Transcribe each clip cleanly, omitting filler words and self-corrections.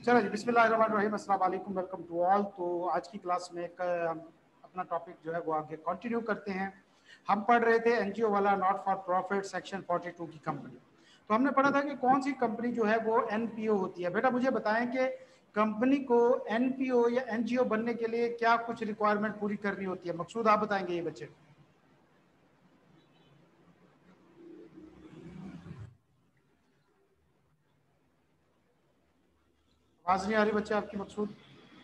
चलो जी, बिस्मिल्लाहिर्रहमानिर्रहीम, अस्सलाम वालेकुम, वेलकम टू ऑल। तो आज की क्लास में हम अपना टॉपिक जो है वो आगे कंटिन्यू करते हैं। हम पढ़ रहे थे एनजीओ वाला नॉट फॉर प्रॉफिट सेक्शन 42 की कंपनी। तो हमने पढ़ा था कि कौन सी कंपनी जो है वो एनपीओ होती है। बेटा मुझे बताएं कि कंपनी को एनपीओ या एनजीओ बनने के लिए क्या कुछ रिक्वायरमेंट पूरी करनी होती है। मकसूद आप बताएंगे ये बच्चे। आवाज नहीं आ रही बच्चे आपकी। मकसूद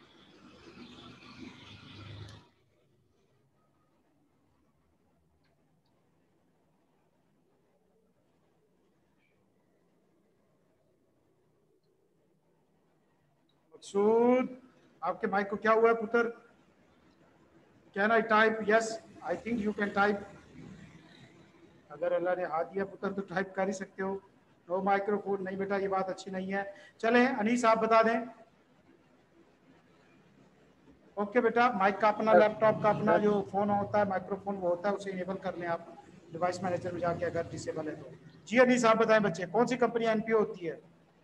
मकसूद आपके माइक को क्या हुआ है पुत्र? Can I type? Yes, I think you can type. अगर अल्लाह ने हाथ दिया पुत्र तो टाइप कर ही सकते हो। नो माइक्रोफोन नहीं बेटा, ये बात अच्छी नहीं है। चले अनीस आप बता दें। ओके बेटा, माइक का अपना, सर लैपटॉप का अपना सर जो फोन होता है माइक्रोफोन वो होता है, उसे इनेबल कर लें आप डिवाइस मैनेजर में जाके, अगर डिसेबल है तो। जी अनीस आप बताएं बच्चे, कौन सी कंपनी एनपीओ होती है?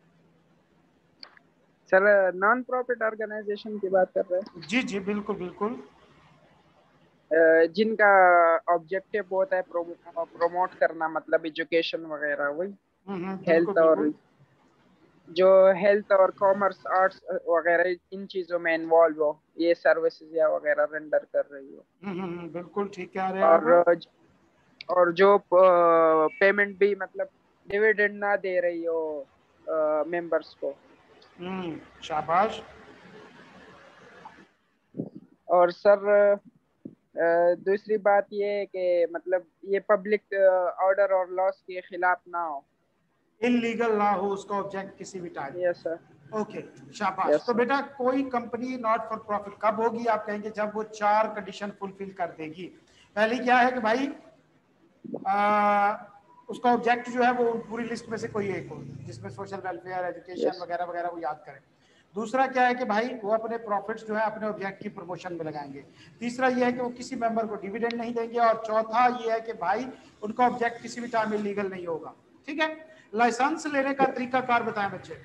सर नॉन प्रॉफिट ऑर्गेनाइजेशन की बात कर रहे जी जी बिल्कुल बिल्कुल। हैं, जिनका ऑब्जेक्टिव होता है प्रोमोट करना, मतलब एजुकेशन वगैरह, वही बिल्कुल हेल्थ और बिल्कुल। जो हेल्थ और कॉमर्स आर्ट्स वगैरह इन चीजों में इन्वॉल्व हो, ये सर्विसेज या वगैरह रेंडर कर रही हो। बिल्कुल ठीक कह रहे हैं आप। और और जो पेमेंट भी, मतलब डिविडेंड ना दे रही हो मेंबर्स को। शाबाश। और सर दूसरी बात ये है कि मतलब ये पब्लिक ऑर्डर और लॉस के खिलाफ ना हो। इलीगल ना हो उसका ऑब्जेक्ट किसी भी यस सर। टाइम। ओके शाबाश। यस तो सर। बेटा कोई कंपनी नॉट फॉर प्रॉफिट कब होगी? आप कहेंगे जब वो चार कंडीशन फुलफिल कर देगी। पहली क्या है कि भाई आ, उसका ऑब्जेक्ट जो है वो पूरी लिस्ट में से कोई एक हो, जिसमें सोशल वेलफेयर, एजुकेशन यस। वगैरह वगैरह वो याद करें। दूसरा क्या है कि भाई वो अपने प्रॉफिट्स जो है अपने ऑब्जेक्ट की प्रमोशन में लगाएंगे। तीसरा ये है कि वो किसी मेंबर को डिविडेंड नहीं देंगे। और चौथा ये है कि भाई उनका ऑब्जेक्ट किसी भी टाइम इलीगल नहीं होगा। ठीक है। लाइसेंस लेने का तरीकाकार बताएं बच्चे।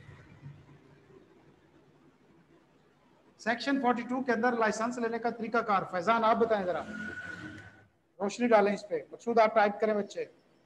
सेक्शन 42 के अंदर लाइसेंस लेने का तरीकाकार फैजान आप बताएं जरा, रोशनी डालें इस पे। मकसूद आप टाइप करें बच्चे।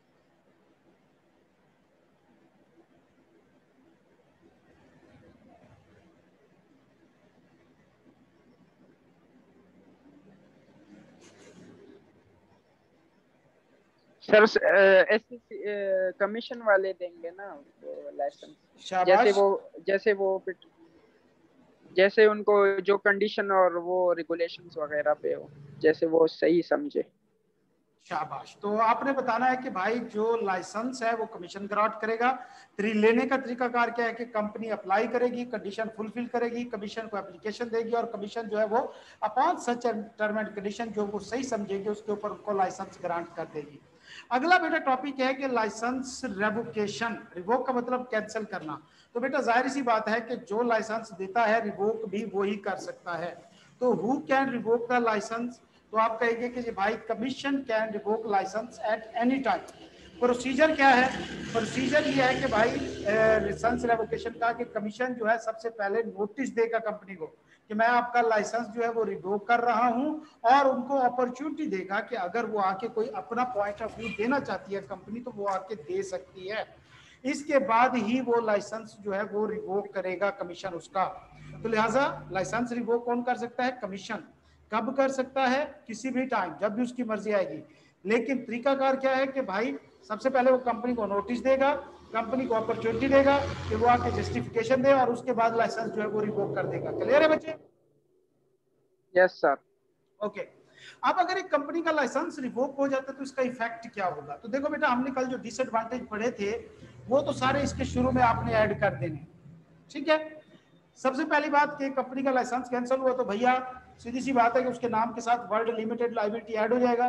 सर एसएससी कमीशन वाले देंगे ना उसको लाइसेंस। जैसे शाबाश। वो जैसे वो जैसे उनको जो कंडीशन और वो रेगुलेशंस वगैरह पे हो, जैसे वो सही समझे। शाबाश। तो आपने बताना है कि भाई जो लाइसेंस है वो कमीशन ग्रांट करेगा। लेने का तरीकाकार क्या है कि कंपनी अप्लाई करेगी, कंडीशन फुलफिल करेगी, कमीशन को एप्लीकेशन देगी और कमीशन जो है वो upon such term and condition जो वो सही समझेगी उसके ऊपर उनको लाइसेंस ग्रांट कर देगी। अगला बेटा टॉपिक है कि लाइसेंस रेवोकेशन। रिवोक का मतलब कैंसिल करना। तो बेटा जाहिर सी बात है कि जो लाइसेंस देता है रिवोक भी वो ही कर सकता है। तो who can revoke the licence? तो आप कहेंगे कि भाई commission can revoke licence at any time. Procedure क्या है? प्रोसीजर ये है कि भाई लाइसेंस रेवोकेशन का कि कमीशन जो है सबसे पहले नोटिस देगा कंपनी को कि मैं आपका लाइसेंस जो है वो रिवोक कर रहा हूं, और उनको अपॉर्चुनिटी देगा कि अगर वो आके कोई अपना पॉइंट ऑफ व्यू देना चाहती है कंपनी तो वो आके दे सकती है। इसके बाद ही वो लाइसेंस जो है वो रिवोक करेगा कमीशन उसका। तो लिहाजा लाइसेंस रिवोक कौन कर सकता है? कमीशन। कब कर सकता है? किसी भी टाइम, जब भी उसकी मर्जी आएगी। लेकिन तरीकाकार क्या है कि भाई सबसे पहले वो कंपनी को नोटिस देगा, कंपनी को अपॉर्चुनिटी देगा कि वो आके जस्टिफिकेशन दे, और उसके बाद लाइसेंस जो है वो रिवोक कर देगा। क्लियर है बच्चे? Yes sir. ओके। अब अगर एक कंपनी का लाइसेंस रिवोक हो जाता है तो इसका इफेक्ट क्या होगा? तो देखो बेटा, हमने कल जो डिसएडवांटेज पढ़े थे वो तो सारे इसके शुरू में आपने ऐड कर देने। ठीक है। सबसे पहली बात कि कंपनी का लाइसेंस कैंसिल हुआ तो भैया सीधी सी बात है कि उसके नाम के साथ वर्ल्ड लिमिटेड लाइबिलिटी ऐड हो जाएगा।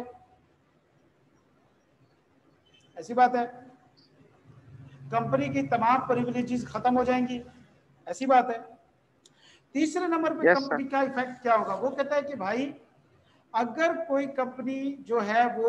ऐसी बात है। कंपनी की तमाम प्रिविलेजेस खत्म हो जाएंगी। ऐसी बात है। तीसरे नंबर पे यस सर। कंपनी का इफेक्ट क्या होगा? वो कहता है कि भाई अगर कोई कंपनी जो है वो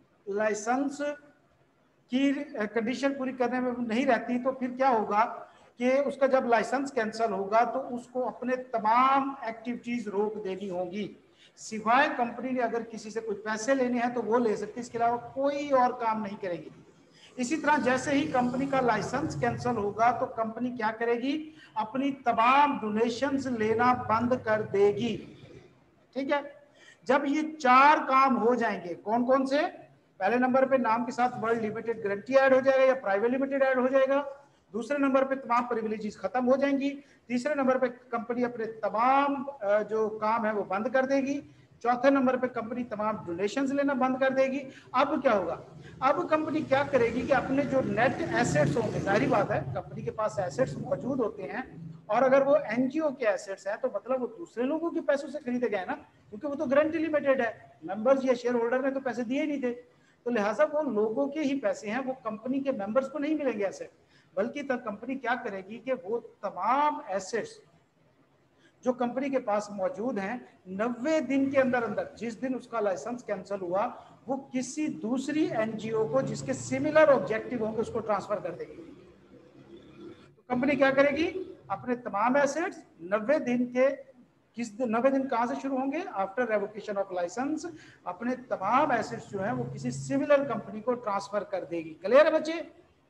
लाइसेंस की कंडीशन पूरी करने में नहीं रहती तो फिर क्या होगा कि उसका जब लाइसेंस कैंसिल होगा तो उसको अपने तमाम एक्टिविटीज रोक देनी होगी, सिवाय कंपनी ने अगर किसी से कोई पैसे लेने हैं तो वो ले सकती है, इसके अलावा कोई और काम नहीं करेगी। इसी तरह जैसे ही कंपनी का लाइसेंस कैंसिल होगा तो कंपनी क्या करेगी, अपनी तमाम डोनेशंस लेना बंद कर देगी। ठीक है, जब ये 4 काम हो जाएंगे, कौन कौन से, पहले नंबर पे नाम के साथ वर्ल्ड लिमिटेड गारंटी ऐड हो जाएगा या प्राइवेट लिमिटेड ऐड हो जाएगा, दूसरे नंबर पे तमाम प्रिविलेजेस खत्म हो जाएंगी, तीसरे नंबर पे कंपनी अपने तमाम जो काम है वो बंद कर देगी, चौथे नंबर पे कंपनी तमाम डोनेशंस लेना बंद कर देगी। अब क्या होगा, अब कंपनी क्या करेगी कि अपने जो नेट एसेट्स होंगे, जाहिर बात है कंपनी के पास एसेट्स मौजूद होते हैं, और अगर वो एनजीओ के एसेट्स हैं तो मतलब वो दूसरे लोगों के पैसों से खरीदे गए ना, क्योंकि वो तो गारंटी लिमिटेड है, मेंबर्स या शेयर होल्डर ने तो पैसे दिए ही नहीं थे, तो लिहाजा वो लोगों के ही पैसे हैं, वो कंपनी के मेंबर्स को नहीं मिलेंगे ऐसे, बल्कि तब कंपनी क्या करेगी कि वो तमाम एसेट्स जो कंपनी के पास मौजूद हैं 90 दिन के अंदर अंदर, जिस दिन उसका लाइसेंस कैंसिल हुआ, वो किसी दूसरी एनजीओ को जिसके सिमिलर ऑब्जेक्टिव होंगे उसको ट्रांसफर कर देगी। तो कंपनी क्या करेगी, अपने तमाम एसेट्स 90 दिन के, किस दिन 90 दिन कहां से शुरू होंगे, आफ्टर रेवोकेशन ऑफ लाइसेंस, अपने तमाम एसेट्स जो हैं वो किसी सिमिलर कंपनी को ट्रांसफर कर देगी। क्लियर है बच्चे?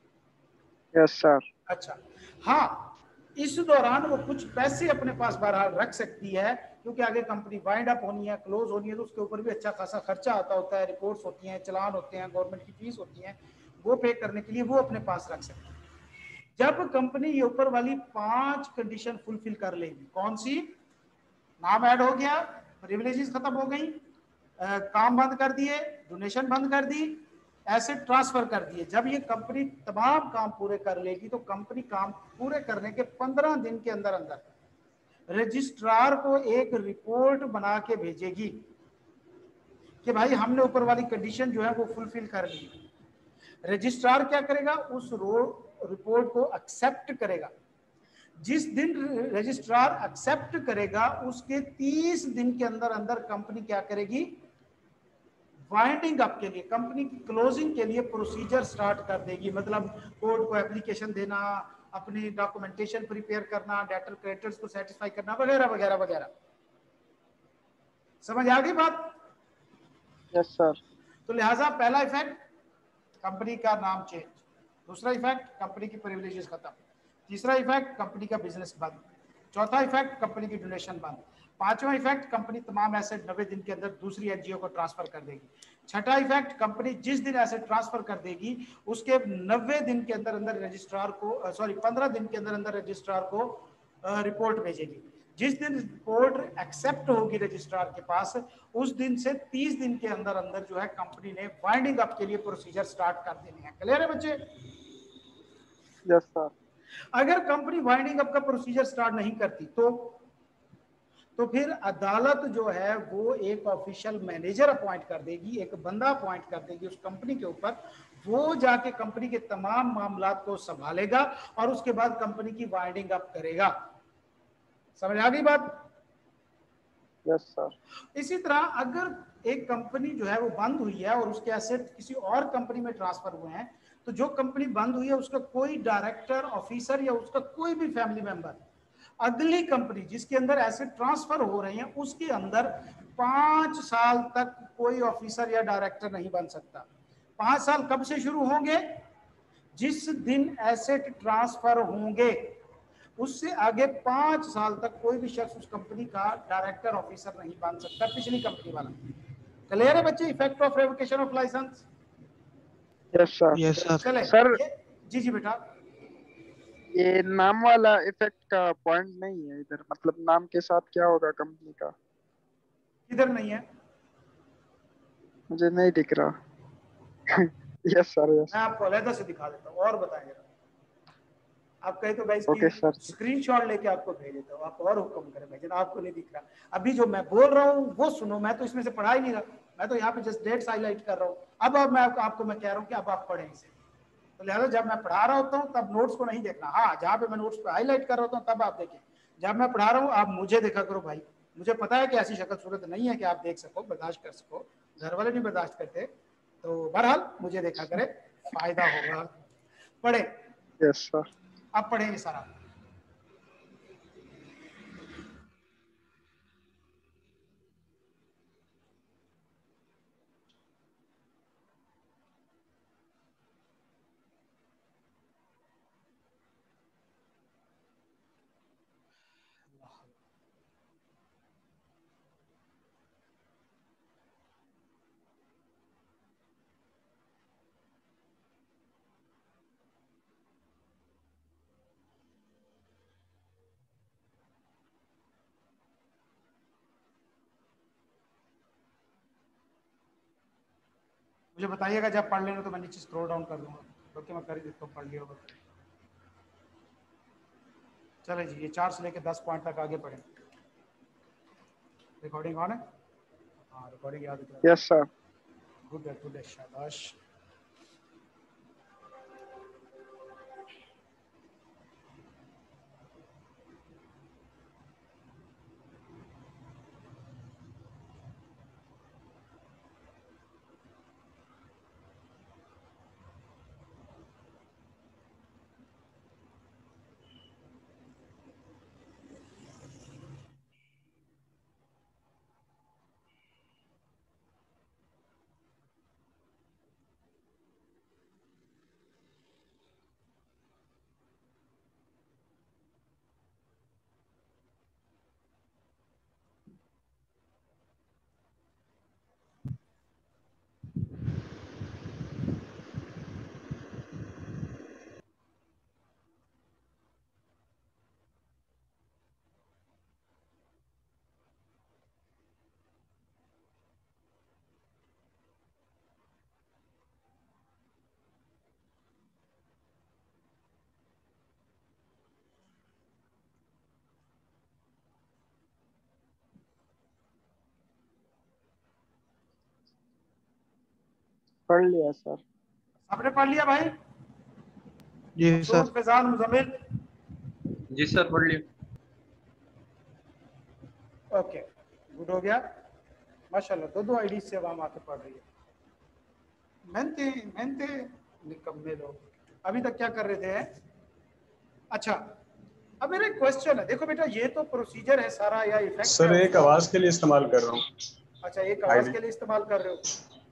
Yes sir. अच्छा, हाँ, इस दौरान वो कुछ पैसे अपने पास बहरहाल रख सकती है, क्योंकि आगे कंपनी वाइंड अप होनी है, क्लोज होनी है, तो उसके ऊपर भी अच्छा खासा खर्चा आता होता है, रिपोर्ट्स होती हैं, चलान होते हैं, गवर्नमेंट की फीस होती है, वो पे करने के लिए वो अपने पास रख सकती है। जब कंपनी ये ऊपर वाली 5 कंडीशन फुलफिल कर लेगी, कौन सी, नाम ऐड हो गया, प्रिविलेजेस खत्म हो गई, काम बंद कर दिए, डोनेशन बंद कर दी, एसेट ट्रांसफर कर दिए, जब ये कंपनी तमाम काम पूरे कर लेगी तो कंपनी काम पूरे करने के 15 दिन के अंदर अंदर रजिस्ट्रार को एक रिपोर्ट बना के भेजेगी कि भाई हमने ऊपर वाली कंडीशन जो है वो फुलफिल कर ली। रजिस्ट्रार क्या करेगा, उस रिपोर्ट को एक्सेप्ट करेगा, जिस दिन रजिस्ट्रार एक्सेप्ट करेगा उसके 30 दिन के अंदर अंदर कंपनी क्या करेगी, वाइंडिंग अप के लिए, कंपनी की क्लोजिंग के लिए प्रोसीजर स्टार्ट कर देगी, मतलब कोर्ट को एप्लीकेशन देना, अपनी डॉक्यूमेंटेशन प्रिपेयर करना, डेटर क्रेडिटर्स को सेटिस्फाई करना, वगैरह वगैरह वगैरह। समझ आ गई बात? Yes sir. तो लिहाजा पहला इफेक्ट कंपनी का नाम चेंज, दूसरा इफेक्ट कंपनी की प्रिविलेजेस खत्म, तीसरा इफेक्ट कंपनी का बिजनेस बंद, चौथा इफेक्ट कंपनी की डोनेशन बंद, पांचवा इफेक्ट कंपनी तमाम एसेट 90 दिन के अंदर दूसरी एनजीओ को ट्रांसफर कर देगी, छठा इफेक्ट कंपनी जिस दिन एसेट ट्रांसफर कर देगी उसके 90 दिन के अंदर अंदर रजिस्ट्रार को, सॉरी 15 दिन के अंदर अंदर रजिस्ट्रार को रिपोर्ट भेजेगी, जिस दिन रिपोर्ट एक्सेप्ट होगी रजिस्ट्रार के पास उस दिन से 30 दिन के अंदर अंदर जो है कंपनी ने वाइंडिंग अप के लिए प्रोसीजर स्टार्ट कर देने हैं। क्लियर है बच्चे? Yes sir. अगर कंपनी वाइंडिंग अप का प्रोसीजर स्टार्ट नहीं करती तो फिर अदालत जो है वो एक ऑफिशियल मैनेजर अपॉइंट कर देगी, एक बंदा अपॉइंट कर देगी उस कंपनी के ऊपर, वो जाके कंपनी के तमाम मामलात को संभालेगा और उसके बाद कंपनी की वाइंडिंग अप करेगा। समझ आ गई बात? Yes sir. इसी तरह अगर एक कंपनी जो है वो बंद हुई है और उसके एसेट किसी और कंपनी में ट्रांसफर हुए हैं, तो जो कंपनी बंद हुई है उसका कोई डायरेक्टर, ऑफिसर या उसका कोई भी फैमिली मेंबर अगली कंपनी जिसके अंदर एसेट ट्रांसफर हो रहे हैं उसके अंदर 5 साल तक कोई ऑफिसर या डायरेक्टर नहीं बन सकता। 5 साल कब से शुरू होंगे? जिस दिन एसेट ट्रांसफर होंगे, उससे आगे 5 साल तक कोई भी शख्स उस कंपनी का डायरेक्टर ऑफिसर नहीं बन सकता, पिछली कंपनी वाला। क्लियर है बच्चे? Effect of revocation of licence. Yes sir. Yes sir. चले सर जी बेटा, ये नाम वाला इफेक्ट का पॉइंट नहीं है इधर, मतलब नाम के साथ क्या होगा कंपनी का? किधर नहीं है? मुझे नहीं दिख रहा। Yes sir. यस। मैं आपको अलग से दिखा देता हूँ और बताएंगे। आप कहे तो भाई ओके सर। इसकी स्क्रीनशॉट लेके आपको भेज देता हूँ, आप और हुक्म करें भाई, आपको नहीं दिख रहा। अभी जो मैं बोल रहा हूँ वो सुनो, मैं तो इसमें से पढ़ा ही नहीं रहा, मैं तो यहाँ पे जस्ट डेट्स हाईलाइट कर रहा हूँ। अब मैं आपको मैं कह रहा हूँ कि अब आप पढ़ें इसे, तो लिहाजा जब मैं पढ़ा रहा होता हूँ तब नोट्स को नहीं देखना, हाँ जहाँ पे मैं नोट्स पे हाईलाइट कर रहा होता हूँ तब आप देखें, जब मैं पढ़ा रहा हूँ आप मुझे देखा करो भाई। मुझे पता है कि ऐसी शक्ल सूरत नहीं है कि आप देख सको, बर्दाश्त कर सको, घर वाले नहीं बर्दाश्त करते, तो बहरहाल मुझे देखा करे, फायदा होगा। पढ़े, यस सर। अब पढ़ेंगे सारा। मुझे बताइएगा जब पढ़ लेना, तो मैं नीचे स्क्रॉल डाउन कर दूंगा, क्योंकि मैं कर ही देता हूँ, पढ़ लिया होगा। चले जी, ये 4 से लेकर 10 पॉइंट तक आगे बढ़े। रिकॉर्डिंग ऑन है? हाँ, रिकॉर्डिंग याद है। Yes sir. गुड है, गुड है, शाबाश। पढ़ लिया सर। आपने पढ़ लिया भाई? जी सर। फैजान, मुजम्मिल? जी सर, पढ़ लिया। ओके, गुड हो गया, माशाल्लाह। दो आईडी से अब हम आके पढ़ रही है। मेहनते निकम्मे लोग। अभी तक क्या कर रहे थे? अच्छा, अब मेरा क्वेश्चन है, देखो बेटा, ये तो प्रोसीजर है सारा, या इफेक्ट सर एक आवाज के लिए इस्तेमाल कर रहा हूँ। अच्छा, एक आवाज के लिए इस्तेमाल कर रहे हो?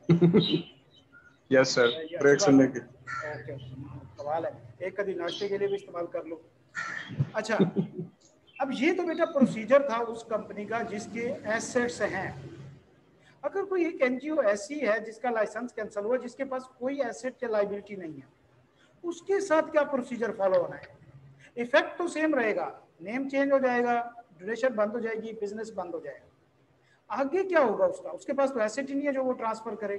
यस सर, ब्रेक सुनने के। ओके, सवाल है, एक कभी नाश्ते के लिए भी इस्तेमाल कर लो। अच्छा, अब ये तो बेटा प्रोसीजर था उस कंपनी का जिसके एसेट्स हैं। अगर कोई एक एनजीओ ऐसी है जिसका लाइसेंस कैंसिल हुआ, जिसके पास कोई एसेट या लाइबिलिटी नहीं है, उसके साथ क्या प्रोसीजर फॉलो होना है? इफेक्ट तो सेम रहेगा, नेम चेंज हो जाएगा, ड्यूरेशन बंद हो जाएगी, बिजनेस बंद हो जाएगा। आगे क्या होगा उसका? उसके पास तो एसेट ही नहीं है जो वो ट्रांसफर करे।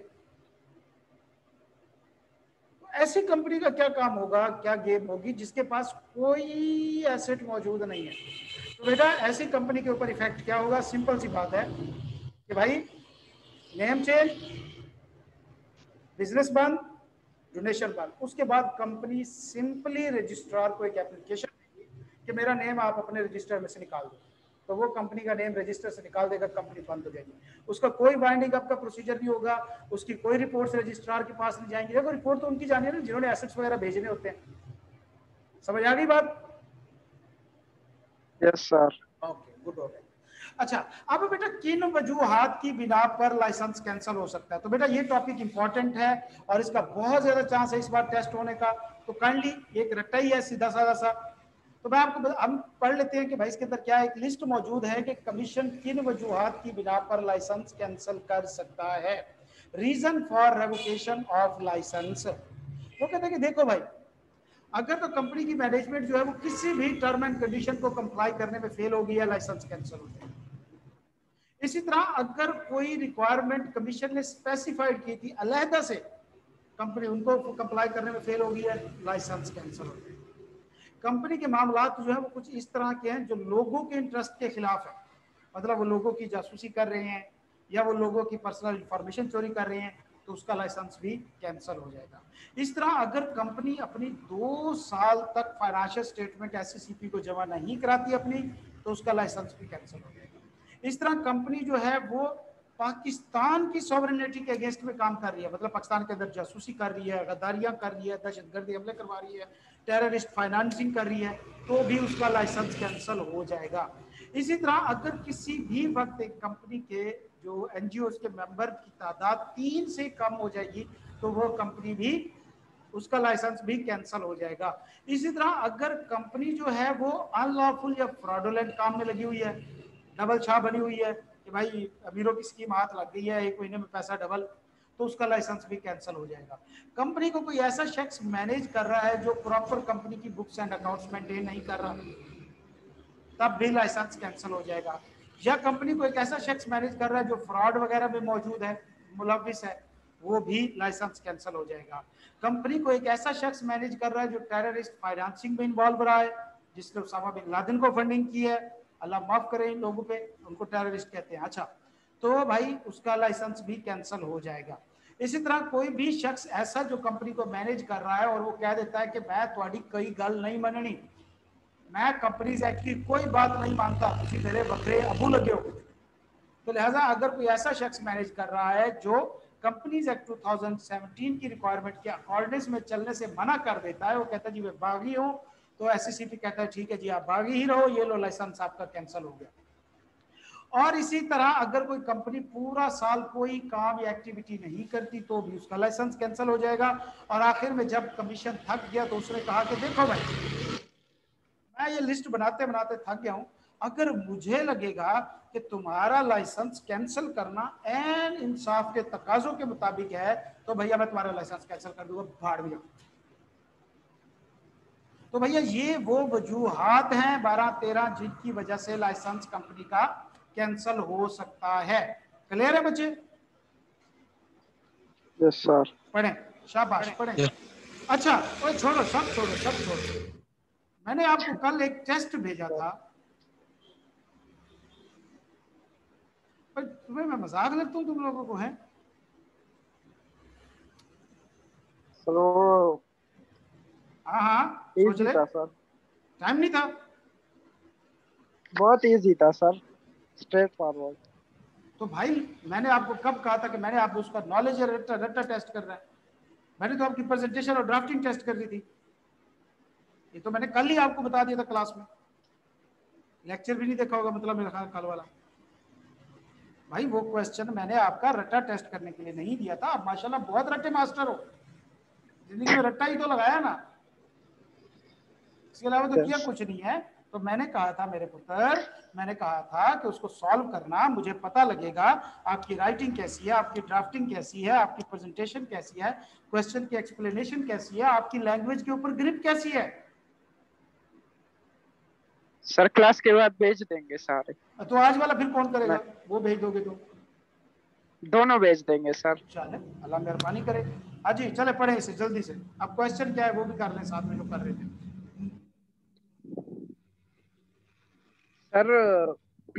तो ऐसी कंपनी का क्या काम होगा, क्या गेम होगी जिसके पास कोई एसेट मौजूद नहीं है? तो बेटा ऐसी कंपनी के ऊपर इफेक्ट क्या होगा? सिंपल सी बात है कि भाई नेम चेंज, बिजनेस बंद, डोनेशन बंद। उसके बाद कंपनी सिंपली रजिस्ट्रार को एक एप्लीकेशन देगी कि मेरा नेम आप अपने रजिस्टर में से निकाल दो, तो वो कंपनी का नेम रजिस्टर से निकाल देगा, कंपनी बंद हो जाएगी। उसका कोई बाइंडिंग अप का प्रोसीजर नहीं होगा, उसकी कोई रिपोर्ट रजिस्ट्रार के पास नहीं जाएंगी। देखो रिपोर्ट तो उनकी जानी है ना जिन्होंने एसेट्स वगैरह भेजने होते हैं। समझ आ गई बात? Yes sir. ओके, गुड हो गया। अच्छा, अब बेटा किन वजूहात की बिना पर लाइसेंस कैंसिल हो सकता है? तो बेटा ये टॉपिक इंपॉर्टेंट है और इसका बहुत ज्यादा चांस है इस बार टेस्ट होने का, तो काइंडली एक रट्टा ही है सीधा साधा सा। तो मैं आपको हम पढ़ लेते हैं कि भाई इसके अंदर क्या एक लिस्ट मौजूद है कि कमीशन किन वजूहात की बिना पर लाइसेंस कैंसिल कर सकता है। Reason for revocation of licence. वो कहते हैं कि देखो भाई, अगर तो कंपनी की मैनेजमेंट जो है वो किसी भी टर्म एंड कंडीशन को कंप्लाई करने में फेल हो गई है, लाइसेंस कैंसिल हो जाएगा। इसी तरह अगर कोई रिक्वायरमेंट कमीशन ने स्पेसिफाइड की थी अलहदा से, कंपनी उनको कंप्लाई करने में फेल हो गई है, लाइसेंस कैंसिल हो जाएगा। कंपनी के मामलात जो है वो कुछ इस तरह के हैं जो लोगों के इंटरेस्ट के खिलाफ है, मतलब वो लोगों की जासूसी कर रहे हैं या वो लोगों की पर्सनल इंफॉर्मेशन चोरी कर रहे हैं, तो उसका लाइसेंस भी कैंसिल हो जाएगा। इस तरह अगर कंपनी अपनी 2 साल तक फाइनेंशियल स्टेटमेंट एससीसीपी को जमा नहीं कराती अपनी, तो उसका लाइसेंस भी कैंसिल हो जाएगा। इस तरह कंपनी जो है वो पाकिस्तान की सॉवरेनिटी के अगेंस्ट में काम कर रही है, मतलब पाकिस्तान के अंदर जासूसी कर रही है, गद्दारियां कर रही है, दहशतगर्दी हमले करवा रही है, टेररिस्ट फाइनेंसिंग कर रही है, तो भी उसका लाइसेंस कैंसिल हो जाएगा। इसी तरह अगर किसी भी वक्त एक कंपनी के जो एनजीओ के मेंबर की तादाद 3 से कम हो जाएगी, तो वो कंपनी भी उसका लाइसेंस भी कैंसिल हो जाएगा। इसी तरह अगर कंपनी जो है वो अनलॉफुल या फ्रॉडुलेंट काम में लगी हुई है, डबल छाप बनी हुई है कि भाई अमीरों की स्कीम हाथ लग गई है, 1 महीने में पैसा डबल, तो उसका लाइसेंस भी कैंसिल हो जाएगा। कंपनी को कोई ऐसा शख्स मैनेज कर रहा है जो प्रॉपर कंपनी की बुक्स एंड अकाउंट्स मेंटेन नहीं कर रहा, तब भी लाइसेंस कैंसिल हो जाएगा। या कंपनी को एक ऐसा शख्स मैनेज कर रहा है जो फ्रॉड वगैरह में मौजूद है, मुलविस है, वो भी लाइसेंस कैंसिल हो जाएगा। कंपनी को एक ऐसा शख्स मैनेज कर रहा है जो टेररिस्ट फाइनेंसिंग में इन्वॉल्व रहा है, जिसने उसामा बिन लादेन को फंडिंग की है, अल्लाह माफ करे इन लोगों पे, उनको टेररिस्ट कहते हैं। अच्छा, तो भाई उसका लाइसेंस भी कैंसिल हो जाएगा। इसी तरह कोई भी शख्स ऐसा जो कंपनी को मैनेज कर रहा है और वो कह देता है कि मैं तुम्हारी कोई गल नहीं मननी, मैं कंपनीज एक्ट की कोई बात नहीं मानता, तुम मेरे बकरे अबू लगे हो, तो लिहाजा अगर कोई ऐसा शख्स मैनेज कर रहा है जो कंपनीज एक्ट 2017 की रिक्वायरमेंट के अकॉर्डिंग में चलने से मना कर देता है, वो कहता है जी मैं बागी हूँ, तो एससीसीपी कहता है ठीक है जी आप बागी ही रहो, ये लो लाइसेंस आपका कैंसिल हो गया। और इसी तरह अगर कोई कंपनी पूरा साल कोई काम या एक्टिविटी नहीं करती तो भी उसका लाइसेंस कैंसिल हो जाएगा। और आखिर में जब कमीशन थक गया तो उसने कहा कि देखो भाई, मैं ये लिस्ट बनाते बनाते थक गया हूं, अगर मुझे लगेगा कि तुम्हारा लाइसेंस कैंसिल करना एन इंसाफ के तकाजों के मुताबिक है तो भैया मैं तुम्हारा लाइसेंस कैंसिल कर दूंगा, भाड़ में जाओ। तो भैया ये वो वजूहात हैं 12-13 जिनकी वजह से लाइसेंस कंपनी का कैंसिल हो सकता है। क्लियर है बच्चे? Yes sir. पढ़ें, शाबाश पढ़ें। अच्छा ओए छोड़ो, सब छोड़ो, सब छोड़ो। मैंने आपको कल एक टेस्ट भेजा था, पर तुम्हें मैं मजाक लगता हूँ तुम लोगों को, है? तो हाँ हाँ सोच इजी ले, था सर, टाइम नहीं था। बहुत इजी था सर, स्ट्रेट फॉरवर्ड। तो भाई मैंने आपको कब कहा था कि मैंने आपको उसका नॉलेज रट्टा रट्टा टेस्ट कर रहा है? मैंने तो आपकी प्रेजेंटेशन और ड्राफ्टिंग टेस्ट कर दी थी, ये तो मैंने कल ही आपको बता दिया था क्लास में। लेक्चर भी नहीं देखा होगा मतलब मेरा ख्याल कल वाला। भाई वो क्वेश्चन मैंने आपका रट्टा टेस्ट करने के लिए नहीं दिया था, आप माशाल्लाह बहुत रट्टे मास्टर हो, जिंदगी में रट्टा ही तो लगाया ना, इसके अलावा तो किया कुछ नहीं है। तो मैंने कहा था मेरे पुत्र, मैंने कहा था कि उसको सॉल्व करना, मुझे पता लगेगा आपकी राइटिंग कैसी है, आपकी ड्राफ्टिंग कैसी है, आपकी प्रेजेंटेशन कैसी है, क्वेश्चन की एक्सप्लेनेशन कैसी है, आपकी लैंग्वेज के ऊपर ग्रिप कैसी है। सर क्लास के बाद भेज देंगे सारे। तो आज वाला फिर कौन करेगा? वो भेज दोगे तो? दोनों भेज देंगे सर। चले, अल्लाह मेहरबानी करे। हाँ जी चले पढ़े इसे जल्दी से। अब क्वेश्चन क्या है वो भी कर लें साथ में जो कर रहे थे। सर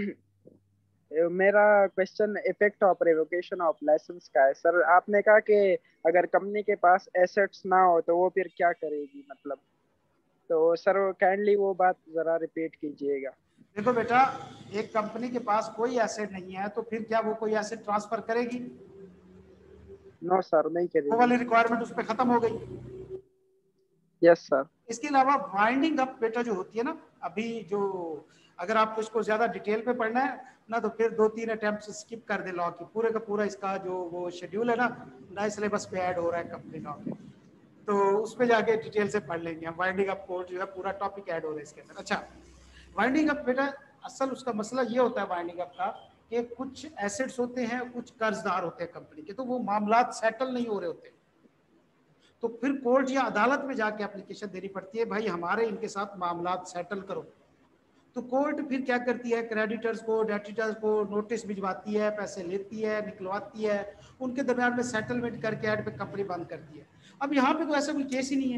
मेरा question effect of revocation of licence का है। सर आपने कहा कि अगर कंपनी के पास एसेट्स ना हो तो वो फिर क्या करेगी, मतलब, तो सर काइंडली वो बात जरा रिपीट कीजिएगा। देखो बेटा, एक कंपनी के पास कोई एसेट नहीं है तो फिर क्या वो कोई एसेट ट्रांसफर करेगी? नो सर, नहीं वो करेगी। वाली रिक्वायरमेंट उस पर खत्म हो गई। Yes sir. इसके अलावा वाइंडिंग अप बेटा जो होती है ना, अभी जो, अगर आपको इसको ज्यादा डिटेल पे पढ़ना है ना तो फिर 2-3 अटेम्प्ट स्किप कर दे लॉ की, पूरे का पूरा इसका जो वो शेड्यूल है ना नए सिलेबस पे ऐड हो रहा है कंपनी लॉ के, तो उस पर जाके डिटेल से पढ़ लेंगे हम। वाइंडिंग अप कोड जो है पूरा टॉपिक ऐड हो रहा है इसके अंदर। अच्छा, वाइंडिंग अप बेटा असल उसका मसला ये होता है वाइंडिंग अप का कि कुछ एसेट्स होते हैं, कुछ कर्जदार होते हैं कंपनी के, तो वो मामलात सेटल नहीं हो रहे होते, तो फिर कोर्ट या अदालत में जाके एप्लीकेशन देनी पड़ती है, भाई हमारे इनके साथ मामलात सेटल करो। तो कोर्ट फिर क्या करती है, क्रेडिटर्स को डेटिटर्स को नोटिस भिजवाती है, पैसे लेती है, निकलवाती है, उनके दरमियान में सेटलमेंट करके एड पे कंपनी बंद करती है। अब यहाँ पे तो ऐसा कोई केस ही नहीं है,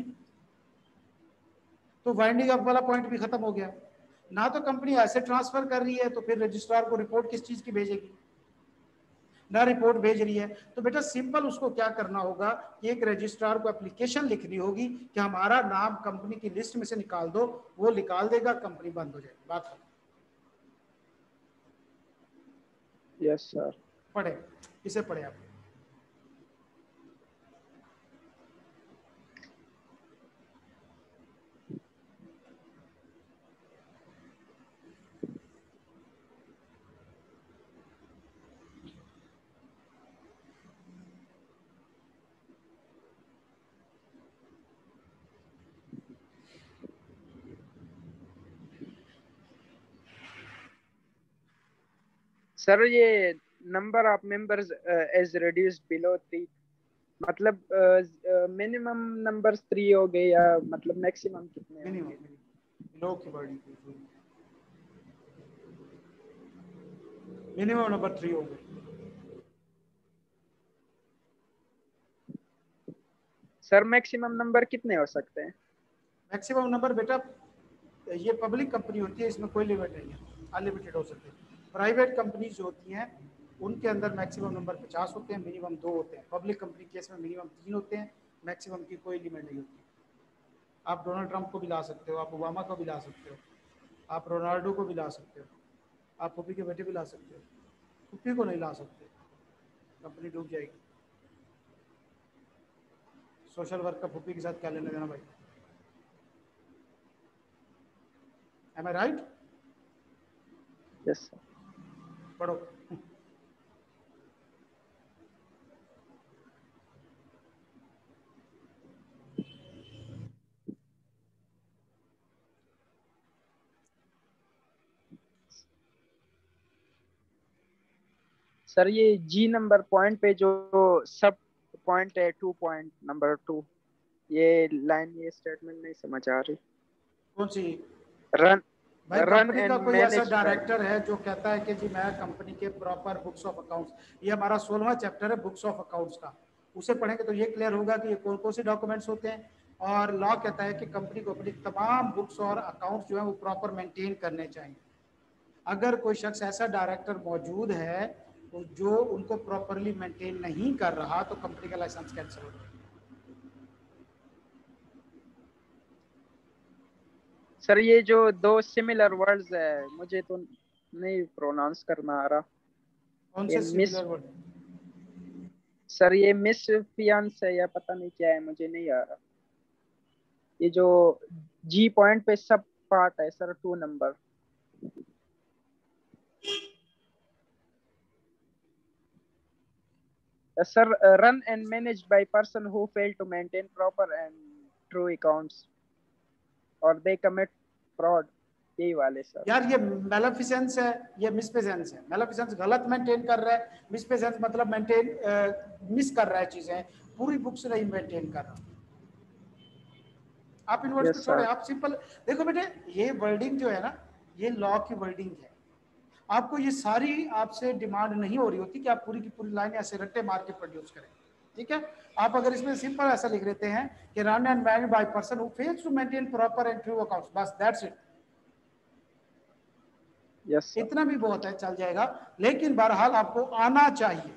तो वाइंडिंग अप वाला पॉइंट भी खत्म हो गया। ना तो कंपनी ऐसे ट्रांसफर कर रही है तो फिर रजिस्ट्रार को रिपोर्ट किस चीज की भेजेगी, ना रिपोर्ट भेज रही है, तो बेटा सिंपल उसको क्या करना होगा कि एक रजिस्ट्रार को एप्लीकेशन लिखनी होगी कि हमारा नाम कंपनी की लिस्ट में से निकाल दो, वो निकाल देगा, कंपनी बंद हो जाएगी, बात खत्म। Yes sir. पढ़े, इसे पढ़े आप। सर ये number of members is reduced below 3, मतलब मिनिमम नंबर्स 3 हो गए या मतलब मैक्सिमम कितने होंगे? मिनिमम नंबर 3 हो गए। सर मैक्सिमम नंबर कितने हो सकते हैं? मैक्सिमम नंबर बेटा, ये पब्लिक कंपनी होती है, इसमें कोई लिमिट नहीं है, अनलिमिटेड हो सकते हैं। प्राइवेट कंपनी जो होती हैं उनके अंदर मैक्सिमम नंबर 50 होते हैं, मिनिमम 2 होते हैं। पब्लिक कंपनी केस में मिनिमम 3 होते हैं, मैक्सिमम की कोई लिमिट नहीं होती। आप डोनाल्ड ट्रंप को भी ला सकते हो, आप ओबामा को भी ला सकते हो, आप रोनाल्डो को भी ला सकते हो, आप पुप्पी के बेटे भी ला सकते हो। पुप्पी को नहीं ला सकते, कंपनी डूब जाएगी। सोशल वर्क का पुप्पी के साथ क्या लेना देना भाई? Am I right? Yes sir. पढ़ो। सर ये जी नंबर पॉइंट पे जो सब पॉइंट है 2 पॉइंट नंबर 2, ये लाइन, ये स्टेटमेंट नहीं समझ आ रही। कौन सी? रन भाई रन कंपनी का एंड कोई ऐसा मैनेज। डायरेक्टर है जो कहता है कि जी मैं कंपनी के प्रॉपर बुक्स ऑफ अकाउंट्स, ये हमारा 16वां चैप्टर है बुक्स ऑफ अकाउंट्स का, उसे पढ़ेंगे तो ये क्लियर होगा कि ये कौन कौन से डॉक्यूमेंट्स होते हैं। और लॉ कहता है कि कंपनी को अपनी तमाम बुक्स और अकाउंट्स जो है वो प्रॉपर मेंटेन करने चाहिए। अगर कोई शख्स ऐसा डायरेक्टर मौजूद है तो जो उनको प्रॉपरली मेंटेन नहीं कर रहा तो कंपनी का लाइसेंस कैंसिल हो जाएगा। सर ये जो दो सिमिलर वर्ड्स है मुझे तो नहीं प्रोनाउंस करना आ रहा। कौन ये से मिस, सिमिलर वर्ड? सर ये मिस फियांस है या पता नहीं क्या है, मुझे नहीं आ रहा। ये जो जी पॉइंट पे सब पार्ट है sir 2 number. Sir run and manage by person who fail to maintain proper and true accounts और दे कमिट फ्रॉड, यही वाले सर। यार ये मेलेफिसेंस है, ये मिसपेजेंस है। मेलेफिसेंस गलत मेंटेन कर रहा है, मिसपेजेंस मतलब मेंटेन मिस कर रहा है चीजें, पूरी बुक से नहीं मेंटेन कर रहा। आप इन वर्ड्स को यस छोड़े, सर। आप सिंपल देखो बेटे, ये वर्डिंग जो है ना, ये लॉ की वर्डिंग है। आपको ये सारी आपसे डिमांड नहीं हो रही होती कि आप पूरी की पूरी लाइन ऐसे रट्टे मार के प्रोड्यूस करें, ठीक है। आप अगर इसमें सिंपल ऐसा लिख देते हैं कि run and manage by person who fails to maintain proper and true accounts, बस दैट्स इट। Yes sir. इतना भी बहुत है, चल जाएगा, लेकिन बहरहाल आपको आना चाहिए।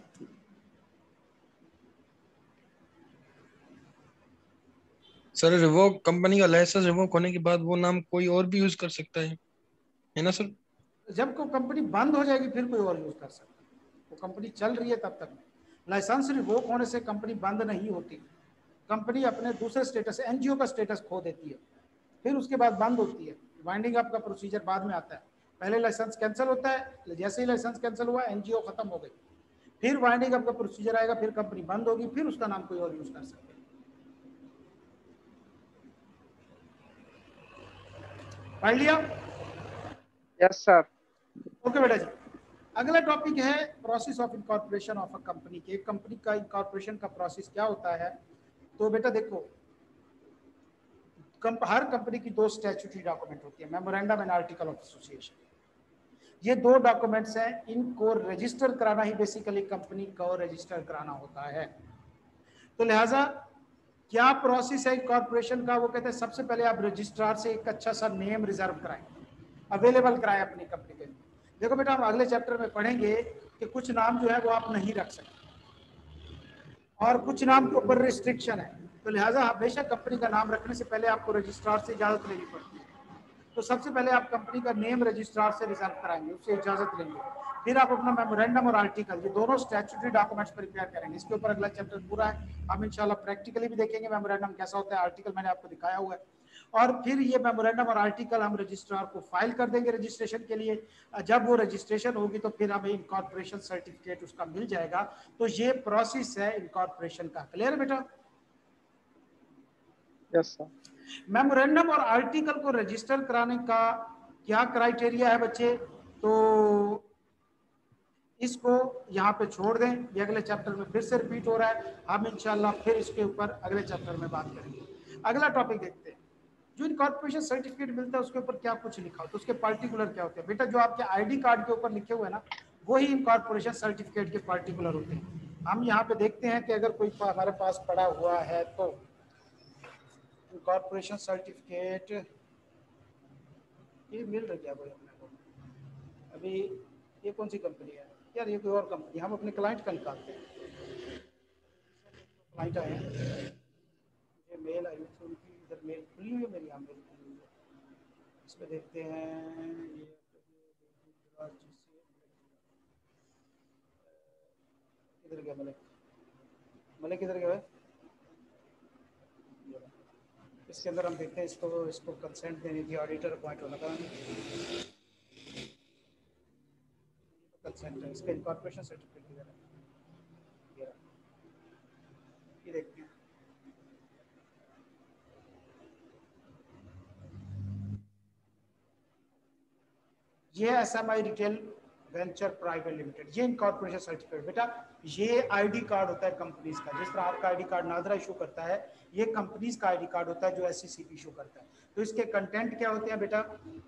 सर रिवोक कंपनी का लाइसेंस रिवोक होने के बाद वो नाम कोई और भी यूज कर सकता है ना सर? जब को कंपनी बंद हो जाएगी फिर कोई और यूज कर सकता है, वो कंपनी चल रही है तब तक। लाइसेंस रिवोक होने से कंपनी बंद नहीं होती, कंपनी अपने दूसरे स्टेटस एनजीओ का स्टेटस खो देती है, फिर उसके बाद बंद होती है। वाइंडिंग अप का प्रोसीजर बाद में आता है, पहले लाइसेंस कैंसिल होता है, जैसे ही लाइसेंस कैंसिल हुआ एनजीओ खत्म हो गई, फिर वाइंडिंग अप का प्रोसीजर आएगा, फिर कंपनी बंद होगी, फिर उसका नाम कोई और यूज कर सकते हैं। पढ़ लिया? Yes sir. ओके बेटा जी, अगला टॉपिक है process of incorporation of a company. के कंपनी का इनकॉर्पोरेशन का प्रोसेस क्या होता है? तो बेटा देखो, हर कंपनी की 2 स्टैट्यूटरी डॉक्यूमेंट होती है, memorandum and article of association. ये 2 डॉक्यूमेंट्स हैं, इनको रजिस्टर कराना ही बेसिकली कंपनी को रजिस्टर कराना होता है। तो लिहाजा क्या प्रोसेस है इनकॉर्पोरेशन का? वो कहते हैं सबसे पहले आप रजिस्ट्रार से एक अच्छा सा नेम रिजर्व कराएं, अवेलेबल कराएं अपनी कंपनी के। देखो बेटा, हम अगले चैप्टर में पढ़ेंगे कि कुछ नाम जो है वो आप नहीं रख सकते और कुछ नाम के ऊपर रिस्ट्रिक्शन है, तो लिहाजा हमेशा कंपनी का नाम रखने से पहले आपको रजिस्ट्रार से इजाजत लेनी पड़ती है। तो सबसे पहले आप कंपनी का नेम रजिस्ट्रार से रिजर्व कराएंगे, उससे इजाजत लेंगे, फिर आप अपना मेमोरेंडम और आर्टिकल, ये दोनों स्टैट्यूटरी डॉक्यूमेंट्स प्रिपेयर करेंगे। इसके ऊपर अगला चैप्टर पूरा है, हम इंशाल्लाह प्रैक्टिकली भी देखेंगे मेमोरेंडम कैसा होता है, आर्टिकल मैंने आपको दिखाया हुआ है। और फिर ये मेमोरेंडम और आर्टिकल हम रजिस्ट्रार को फाइल कर देंगे रजिस्ट्रेशन के लिए। जब वो रजिस्ट्रेशन होगी तो फिर हमें इनकॉर्पोरेशन सर्टिफिकेट उसका मिल जाएगा। तो ये प्रोसेस है इनकॉर्पोरेशन का। क्लियर है बेटा? Yes sir. मेमोरेंडम और आर्टिकल को रजिस्टर कराने का क्या क्राइटेरिया है बच्चे? तो इसको यहाँ पे छोड़ दें, ये अगले चैप्टर में फिर से रिपीट हो रहा है, हम इंशाल्लाह फिर इसके ऊपर अगले चैप्टर में बात करेंगे। अगला टॉपिक देखते हैं, जो इनकॉर्पोरेशन सर्टिफिकेट मिलता है उसके ऊपर क्या कुछ लिखा हो, तो उसके पार्टिकुलर क्या होते हैं? बेटा जो आपके आईडी कार्ड के ऊपर लिखे हुए हैं ना, वही इनकॉर्पोरेशन सर्टिफिकेट के पार्टिकुलर होते हैं। हम यहाँ पे देखते हैं कि अगर कोई हमारे पास पड़ा हुआ है तो कॉर्पोरेशन सर्टिफिकेट ये मिल रहा है भाई अपने को अभी। ये कौन सी कंपनी है यार? ये कोई और कंपनी, हम अपने क्लाइंट का निकालते हैं। क्लाइंट आए हैं, ये मेल आई थी उनकी, इधर मेल खुली हुई है मेरी, यहाँ मेल खुली हुई है। इसमें देखते हैं ये किधर गया मलिक? मलिक किधर गया? इसके अंदर हम देखते हैं इसको कंसेंट देनी थी, ऑडिटर अपॉइंट होना था, कंसेंट है इसका। इनकॉर्पोरेशन सर्टिफिकेट किधर है? ये देखते हैं। ये SMI retail venture private limited, ये इनकॉर्पोरेशन सर्टिफिकेट। बेटा ये आईडी कार्ड होता है कंपनीज का, जिस तरह आपका आईडी कार्ड नादरा इशू करता है, ये कंपनीज का आईडी कार्ड होता है जो SCCP इशू करता है। तो इसके कंटेंट क्या होते हैं बेटा?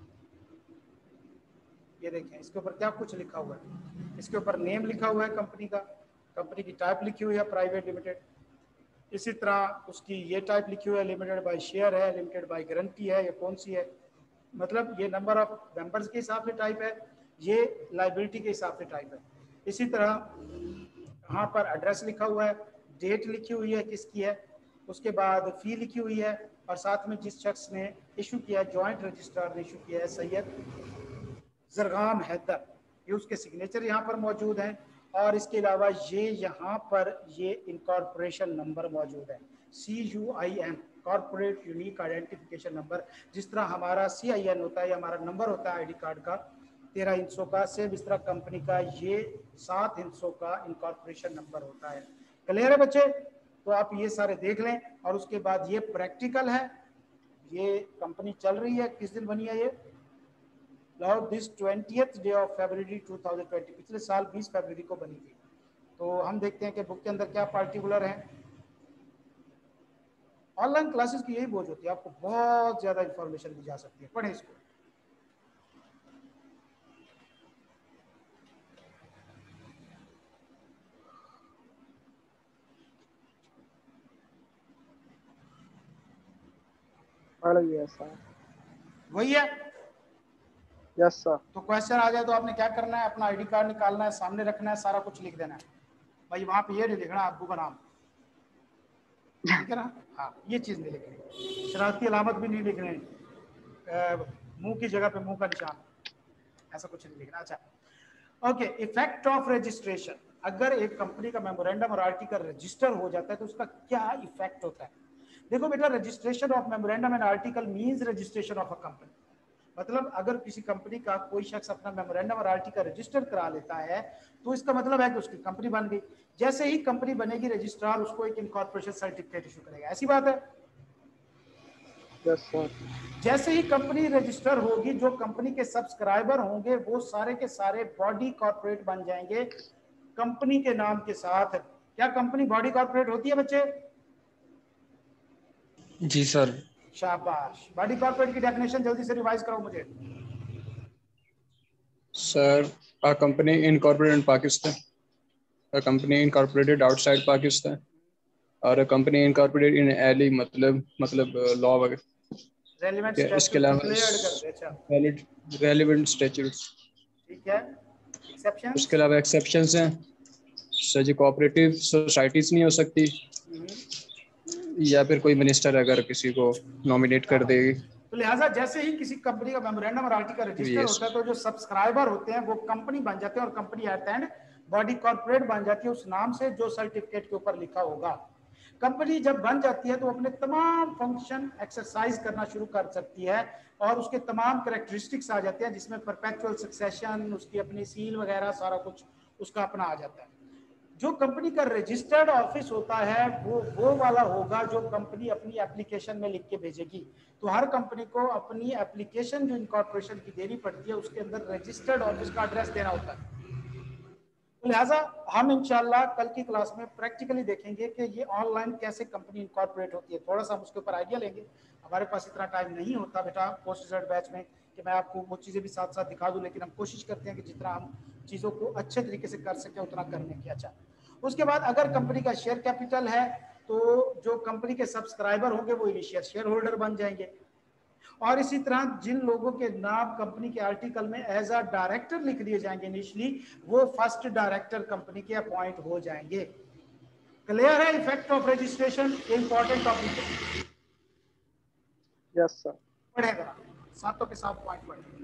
ये देखें, इसके ऊपर क्या कुछ लिखा हुआ है। इसके ऊपर नेम लिखा हुआ है कंपनी का, कंपनी की टाइप लिखी हुई है प्राइवेट लिमिटेड। इसी तरह उसकी ये टाइप लिखी हुई है, लिमिटेड बाय शेयर है, लिमिटेड बाय गारंटी है, ये कौन सी है, मतलब ये नंबर ऑफ मेंबर्स के हिसाब से टाइप है, ये लाइबिलिटी के हिसाब से टाइप है। इसी तरह यहाँ पर एड्रेस लिखा हुआ है, डेट लिखी हुई है किसकी है, उसके बाद फी लिखी हुई है, और साथ में जिस शख्स ने इशू किया है, जॉइंट रजिस्ट्रार ने इशू किया है, सैयद जरगाम हैदर, ये उसके सिग्नेचर यहाँ पर मौजूद हैं। और इसके अलावा ये यहाँ पर ये इनकॉर्पोरेशन नंबर मौजूद है, CUIN, corporate unique identification number. जिस तरह हमारा CIN होता है, हमारा नंबर होता है आईडी कार्ड का 13 हिस्सों का, सेम इस तरह कंपनी का ये 7 हिस्सों का इनकॉर्पोरेशन नंबर होता है। क्लियर है बच्चे? तो आप ये सारे देख लें। और उसके बाद ये प्रैक्टिकल है, ये कंपनी चल रही है, किस दिन बनी है ये? This 20th day of February 2020, पिछले साल 20 फरवरी को बनी थी। तो हम देखते हैं कि बुक के अंदर क्या पार्टिकुलर है। ऑनलाइन क्लासेस की यही बोझ होती है, आपको बहुत ज्यादा इंफॉर्मेशन दी जा सकती है, पढ़ें इसको। पढ़ लिया सर। वही है। Yes sir. तो क्वेश्चन आ जाए तो आपने क्या करना है, अपना आईडी कार्ड निकालना है, सामने रखना है, सारा कुछ लिख देना है भाई। वहां पे ये नहीं लिखना अब्बू का नाम, ठीक है ना? हाँ, ये चीज नहीं लिखनी, शरारती अलामत भी नहीं लिखने, मुंह की जगह पे मुंह का निशान, ऐसा कुछ नहीं लिखना। अच्छा ओके, इफेक्ट ऑफ रजिस्ट्रेशन। अगर एक कंपनी का मेमोरेंडम और आर्टिकल रजिस्टर हो जाता है तो उसका क्या इफेक्ट होता है? देखो बेटा, registration of memorandum and article means registration of a company. मतलब अगर किसी कंपनी का कोई शख्स अपना मेमोरेंडम और आर्टिकल रजिस्टर करा लेता है तो इसका मतलब है कि उसकी कंपनी बन गई। जैसे ही कंपनी बनेगी, रजिस्ट्रार उसको एक इनकॉर्पोरेशन सर्टिफिकेट इशू करेगा, ऐसी बात है। Yes sir. जैसे ही कंपनी रजिस्टर होगी, जो कंपनी के सब्सक्राइबर होंगे वो सारे के सारे बॉडी कॉर्पोरेट बन जाएंगे कंपनी के नाम के साथ। क्या कंपनी बॉडी कॉर्पोरेट होती है बच्चे? जी सर। शाबाश। बॉडी कॉर्पोरेट की डेफिनेशन जल्दी से रिवाइज कराओ मुझे। Sir, a company incorporated in Pakistan, a company incorporated outside Pakistan, और a company incorporated in LE, मतलब लॉ वगैरह। रेलेवेंट इसके स्टैट्यूट अलावा ऐड कर दे। अच्छा रेलेवेंट स्टैट्यूट्स। ठीक है। एक्सेप्शंस? उसके अलावा एक्सेप्शंस हैं सर जी, कोऑपरेटिव सोसाइटीज नहीं हो सकती, या फिर कोई मिनिस्टर अगर किसी को नॉमिनेट कर देगी। तो लिहाजा जैसे ही किसी कंपनी का मेमोरेंडम और आर्टिकल रजिस्टर होता है तो जो सब्सक्राइबर होते हैं वो कंपनी बन जाते हैं, और company at the end body corporate बन जाती है उस नाम से जो सर्टिफिकेट के ऊपर लिखा होगा। कंपनी जब बन जाती है तो अपने तमाम फंक्शन एक्सरसाइज करना शुरू कर सकती है और उसके तमाम कैरेक्टरिस्टिक्स आ जाते हैं, जिसमें परपेचुअल सक्सेशन, उसकी अपनी सील वगैरह सारा कुछ उसका अपना आ जाता है। जो कंपनी का रजिस्टर्ड ऑफिस होता है वो वाला होगा जो कंपनी अपनी एप्लीकेशन में लिख के भेजेगी। तो हर कंपनी को अपनी एप्लीकेशन जो इनकॉर्पोरेशन की देनी पड़ती है उसके अंदर रजिस्टर्ड ऑफिस का एड्रेस देना होता है। तो लिहाजा हम इंशाल्लाह कल की क्लास में प्रैक्टिकली देखेंगे कि ये ऑनलाइन कैसे कंपनी इनकॉर्पोरेट होती है, थोड़ा सा हम उसके ऊपर आइडिया लेंगे। हमारे पास इतना टाइम नहीं होता बेटा पोस्ट रिजल्ट बैच में कि मैं आपको वो चीज़ें भी साथ साथ दिखा दूं, लेकिन हम कोशिश करते हैं कि जितना हम चीज़ों को अच्छे तरीके से कर सकें उतना करने की। अच्छा, उसके बाद अगर कंपनी का शेयर कैपिटल है तो जो कंपनी के सब्सक्राइबर होंगे वो इनिशियल शेयर होल्डर बन जाएंगे। और इसी तरह जिन लोगों के नाम कंपनी के आर्टिकल में एज अ डायरेक्टर लिख दिए जाएंगे इनिशियली, वो फर्स्ट डायरेक्टर कंपनी के अपॉइंट हो जाएंगे। क्लियर है effect of registration? Important topic है। Yes sir. पढ़ेगा सातों के साथ पॉइंट पढ़ेगा।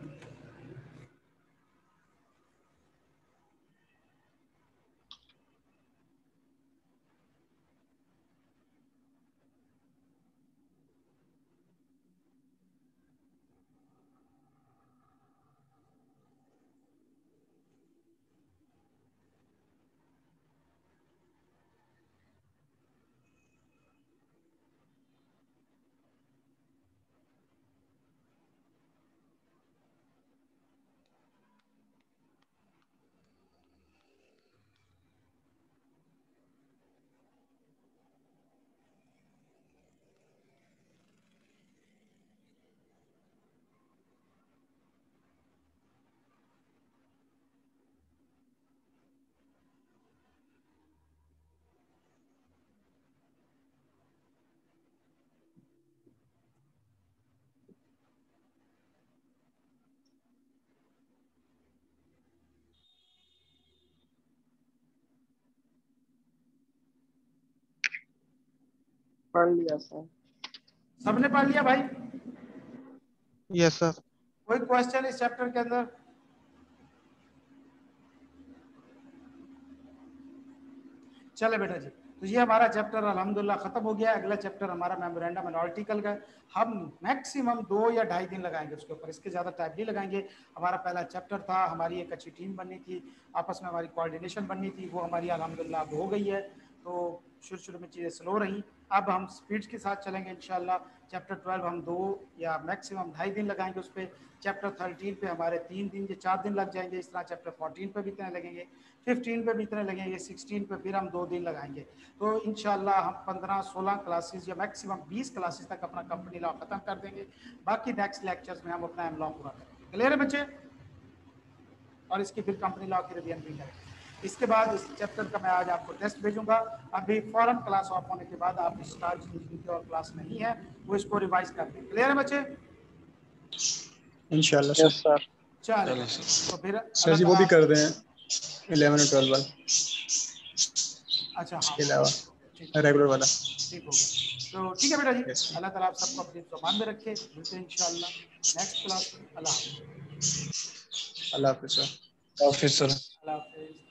पढ़ लिया सर। सबने पढ़ लिया भाई? Yes sir. कोई क्वेश्चन इस चैप्टर के अंदर? चले बेटा जी, तो ये हमारा चैप्टर अल्हम्दुलिल्लाह खत्म हो गया। अगला चैप्टर हमारा मेमोरेंडम एंड आर्टिकल का। हम मैक्सिमम 2 या 2.5 दिन लगाएंगे उसके ऊपर, इसके ज़्यादा टाइम नहीं लगाएंगे। हमारा पहला चैप्टर था, हमारी एक अच्छी टीम बननी थी, आपस में हमारी कोऑर्डिनेशन बननी थी, वो हमारी अल्हम्दुलिल्लाह अब हो गई है। तो शुरू में चीज़ें स्लो रही, अब हम स्पीड के साथ चलेंगे इंशाल्लाह। चैप्टर 12 हम 2 या मैक्सिमम 2.5 दिन लगाएंगे उस पर। चैप्टर 13 पे हमारे 3 दिन या 4 दिन लग जाएंगे। इस तरह चैप्टर 14 पे भी इतने लगेंगे, 15 पे भी इतने लगेंगे, 16 पे फिर हम 2 दिन लगाएंगे। तो इंशाल्लाह हम 15-16 क्लासेस या मैक्सिमम 20 क्लासेस तक अपना कंपनी लॉ खत्म कर देंगे। बाकी नेक्स्ट लेक्चर्स में हम अपना एम लॉ पूरा करेंगे। क्लियर है बच्चे? और इसकी फिर कंपनी लॉ की रिवीजन भी करेंगे। इसके बाद इस चैप्टर का मैं आज आपको टेस्ट भेजूंगा। अभी फौरन क्लास ऑफ होने के बाद आप स्टार्ट जिनकी और क्लास नहीं है वो इसको रिवाइज कर दें। क्लियर है बच्चे? इंशाल्लाह यस सर। चलो तो फिर सर जी वो भी कर दें 11 और 12 वाला। अच्छा हाँ, इसके अलावा ठीक रेगुलर वाला। ठीक हो गया। तो ठीक है बेटा जी, Yes. अल्लाह ताला आप सबको अपनी ज़बान में रखे। मिलते हैं इंशाल्लाह नेक्स्ट क्लास में। अल्लाह हाफ़िज़। अल्लाह हाफिज़ सर। ऑफिसर। अल्लाह हाफ़िज़।